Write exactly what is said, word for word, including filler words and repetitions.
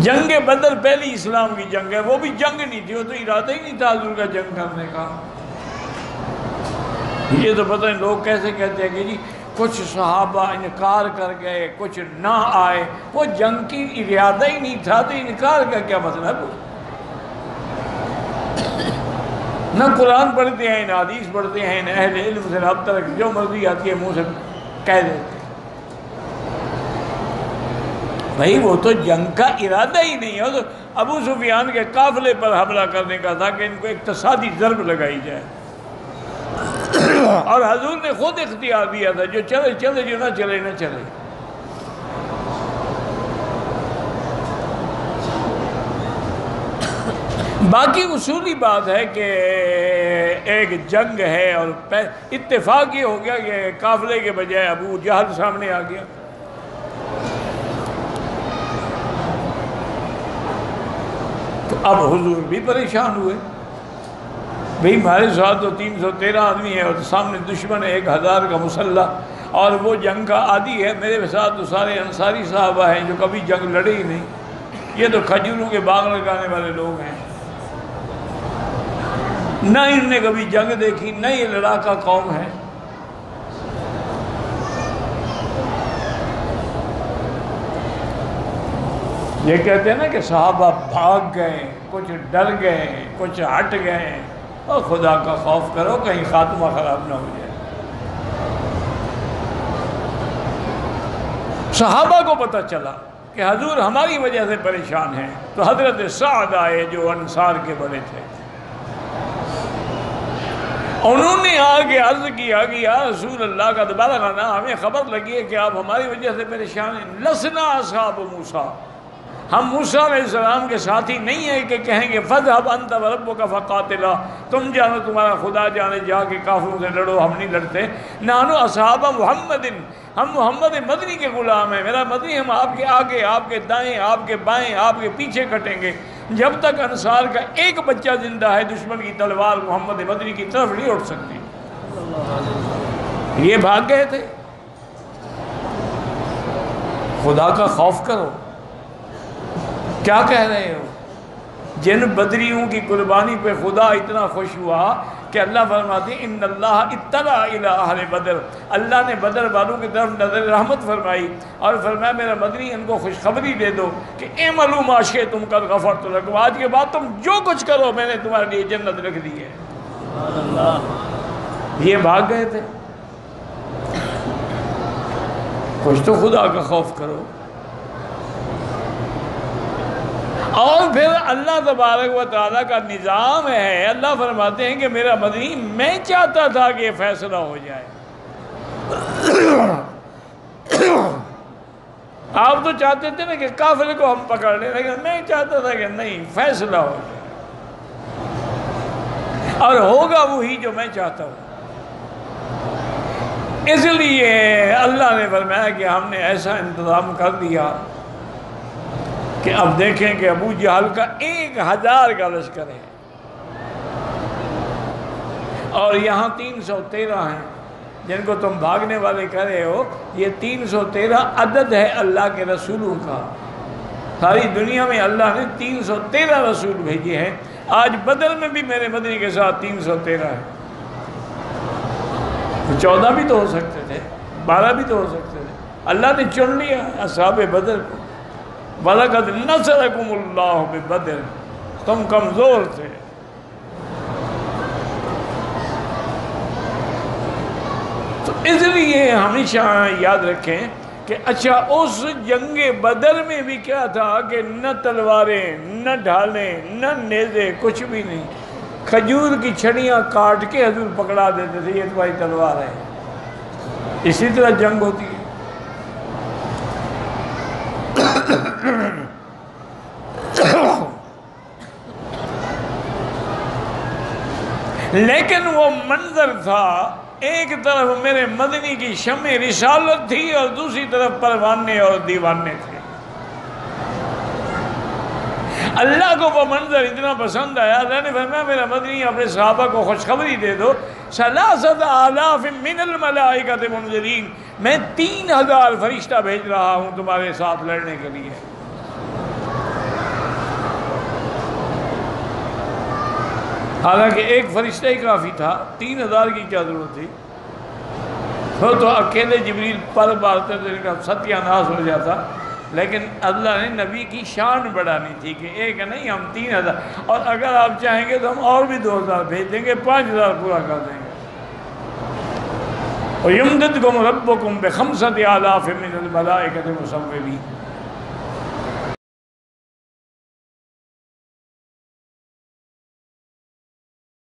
جنگ بدر پہلی اسلام کی جنگ ہے، وہ بھی جنگ نہیں تھی، وہ تو ارادہ ہی نہیں تھا حضور کا جنگ کرنے کا۔ یہ تو پتہ نہیں لوگ کیسے کہتے ہیں کہ جی کچھ صحابہ انکار کر گئے، کچھ نہ آئے، وہ جنگ کی ارادہ ہی نہیں تھا تو انکار کا کیا مطلب؟ نہ قرآن پڑھتے ہیں، نہ حدیث پڑھتے ہیں، نہ اہل علم سے رابطہ رکھتے، جو مرضی آتی ہے منہ سے کہہ دیتے ہیں۔ بھائی وہ تو جنگ کا ارادہ ہی نہیں ہے، وہ تو ابو سفیان کے قافلے پر حملہ کرنے کا تھا کہ ان کو اقتصادی ضرب لگائی جائے، اور حضور نے خود اختیار دیا تھا، جو چلے چلے، جو نہ چلے نہ چلے۔ باقی اصولی بات ہے کہ ایک جنگ ہے اور اتفاق یہ ہو گیا کہ قافلے کے بجائے ابو جہل سامنے آ گیا۔ تو اب حضور بھی پریشان ہوئے، بھئی ہمارے ساتھ تو تین سو تیرہ آدمی ہے اور سامنے دشمن ہے ایک ہزار کا مسلح، اور وہ جنگ کا عادی ہے، میرے ساتھ تو سارے انصاری صحابہ ہیں جو کبھی جنگ لڑے ہی نہیں، یہ تو کھجوروں کے باغ لگانے والے لوگ ہیں، نہ انہوں نے کبھی جنگ دیکھی، نہ یہ لڑاکا قوم ہے۔ یہ کہتے ہیں نا کہ صحابہ بھاگ گئے، کچھ ڈر گئے، کچھ ہٹ گئے، اور خدا کا خوف کرو کہیں خاتمہ خراب نہ ہو جائے۔ صحابہ کو پتہ چلا کہ حضور ہماری وجہ سے پریشان ہیں، تو حضرت سعد آئے جو انصار کے بڑے تھے، انہوں نے آگے عرض کیا کہ یا رسول اللہ کا بلغنا، ہمیں خبر لگی ہے کہ آپ ہماری وجہ سے پریشان ہیں، لسنا اصحاب موسیٰ، ہم موسیٰ علیہ السلام کے ساتھی نہیں ہیں کہ کہیں گے فَذْهَبْ أَنْتَ وَرَبُّكَ فَقَاتِلَا، تم جانو تمہارا خدا جانے جا کے کافروں سے لڑو، ہم نہیں لڑتے۔ نَحْنُ أَصْحَابَ مُحَمَّدٍ، ہم محمد مدنی کے غلام ہیں، میرا مدنی، ہم آپ کے آگے، آپ کے دائیں، آپ کے بائیں، آپ کے پیچھے کٹیں گے، جب تک انصار کا ایک بچہ زندہ ہے دشمن کی تلوار محمد مدنی کی طرف نہیں اٹھ سکتی۔ یہ بھاگ گئے تھے۔ خدا کا خوف کرو، کیا کہہ رہے ہو؟ جن بدریوں کی قربانی پہ خدا اتنا خوش ہوا کہ اللہ فرماتے ہیں ان اللہ اطلع الی اہل بدر، اللہ نے بدر والوں کی طرف نظر رحمت فرمائی اور فرمایا میرا مدنی ان کو خوشخبری دے دو کہ اعملوا ما شئتم قد غفرت لکم، آج کے بعد تم جو کچھ کرو میں نے تمہارے لیے جنت رکھ دی ہے۔ یہ بھاگ گئے تھے۔ کچھ تو خدا کا خوف کرو۔ اور پھر اللہ تبارک و تعالیٰ کا نظام ہے، اللہ فرماتے ہیں کہ میرا مدنی میں چاہتا تھا کہ یہ فیصلہ ہو جائے۔ آپ تو چاہتے تھے نا کہ کافر کو ہم پکڑ لیں، لیکن میں چاہتا تھا کہ نہیں، فیصلہ ہو جائے، اور ہوگا وہی جو میں چاہتا ہوں۔ اس لیے اللہ نے فرمایا کہ ہم نے ایسا انتظام کر دیا کہ اب دیکھیں کہ ابو جہل کا ایک ہزار کا لشکر ہے اور یہاں تین سو تیرہ ہیں جن کو تم بھاگنے والے کہہ رہے ہو۔ یہ تین سو تیرہ عدد ہے اللہ کے رسولوں کا، ساری دنیا میں اللہ نے تین سو تیرہ رسول بھیجے ہیں۔ آج بدر میں بھی میرے مدنی کے ساتھ تین سو تیرہ ہے، چودہ بھی تو ہو سکتے تھے، بارہ بھی تو ہو سکتے تھے، اللہ نے چن لیا اصحاب بدر کو۔ وَلَقَدْ نَصَرَكُمُ اللَّهُ بِبَدْرٍ، تم کمزور تھے۔ تو اس لیے ہمیشہ یاد رکھیں کہ اچھا اس جنگ بدر میں بھی کیا تھا کہ نہ تلواریں، نہ ڈھالیں، نہ نیزے، کچھ بھی نہیں، کھجور کی چھڑیاں کاٹ کے حضور پکڑا دیتے تھے، یہ تمہاری تلوار ہے۔ اسی طرح جنگ ہوتی ہے۔ لیکن وہ منظر تھا، ایک طرف میرے مدنی کی شمع رسالت تھی اور دوسری طرف پروانے اور دیوانے تھے۔ اللہ کو وہ منظر اتنا پسند آیا، اللہ نے فرمایا میرا مدنی اپنے صحابہ کو خوشخبری دے دو، ثلاثۃ آلاف من الملائکۃ منذرین، میں تین ہزار فرشتہ بھیج رہا ہوں تمہارے ساتھ لڑنے کے لیے۔ حالانکہ ایک فرشتہ ہی کافی تھا، تین ہزار کی کیا ضرورت تھی؟ وہ تو اکیلے جبریل پر مارتے تو ان کا ستیہ ناش ہو جاتا، لیکن اللہ نے نبی کی شان بڑھانی تھی کہ ایک نہیں ہم تین ہزار، اور اگر آپ چاہیں گے تو ہم اور بھی دو ہزار بھیج دیں گے، پانچ ہزار پورا کر دیں گے۔ وَيُمْدِدْكُمْ رَبُّكُمْ بِخَمْسَةِ آلَافٍ مِّنَ الْمَلَائِكَةِ مُصَوِّمِينَ۔